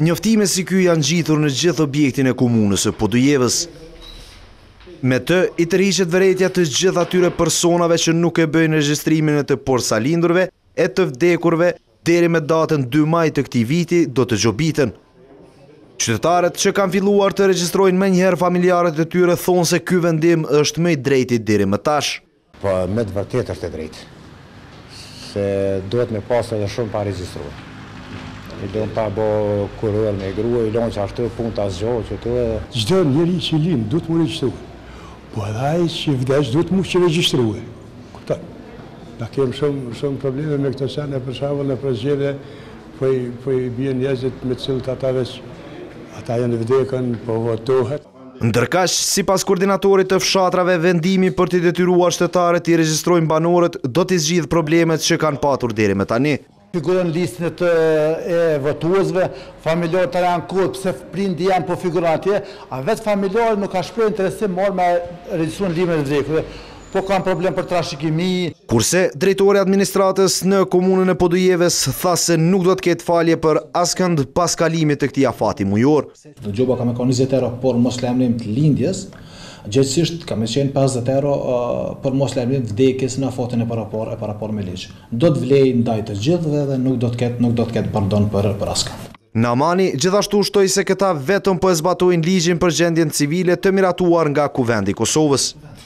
Njoftime si ky janë ngjitur në gjithë objektin e komunës së Podujevës. Me të, i tërhiqet vërejtja të gjithë atyre personave që nuk e bëjnë regjistrimin e të porsalindurve e të vdekurve deri me datën 2 maj të këtij viti do të gjobiten. Qytetarët që kanë filluar të regjistrojnë menjëherë familjarët e tyre thonë se ky vendim është më i drejti deri më tash. Po me të vërtetë është e drejtë. Se duhet me pasë edhe shumë pa regjistruar. I do pa bo kurrë me grua, i lonë që ashtu punë të asgjohë që të... Çdo njeri që lind duhet mu regjistruar. Po edhe ai që vdes duhet mu që regjistruar. Kupton? Na kemë shumë probleme me këtë sene, për shembull në përzgjedhje, po i bien njerëzit me të cilët ata janë vdekën, po votohet. Ndërkaq, sipas koordinatorit të fshatrave, vendimi për të detyruar shtetarët i regjistrojnë banorët do t'i zgjidh problemet që kanë patur deri më tani. Figurën listin e votuesve, familjarët të janë kohët, pse prindi janë po figuron atje, a vetë familjarët nuk ka shprehur interesim marrë me regjistruar limin e vdekurve, po kanë problem për trashëgimi. Kurse drejtori i administratës në komunën e Podujevës tha se nuk do të ketë falje për askënd pas kalimit të këtij afati mujor. Gjoba ka me ka 20 euro për mos lajmërim të lindjes, gjithsesi ka me qenë 50 euro për mos lajmërim të vdekjes në afatin e parapor me ligj. Do të vlej ndaj të gjithëve dhe nuk do të ketë pardon për askënd. Namani gjithashtu shtoi se këta vetëm po e zbatojnë ligjin për gjendjen civile të miratuar nga Kuvendi i Kosovës.